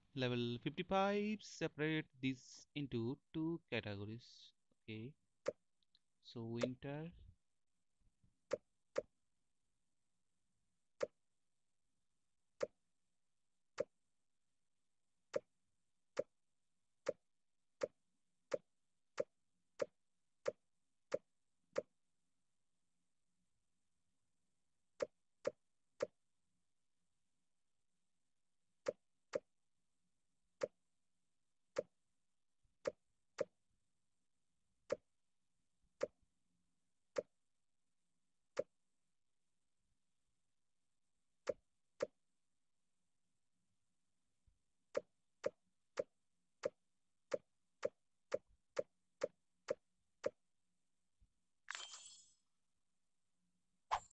Level 55 separate this into two categories. Okay, so winter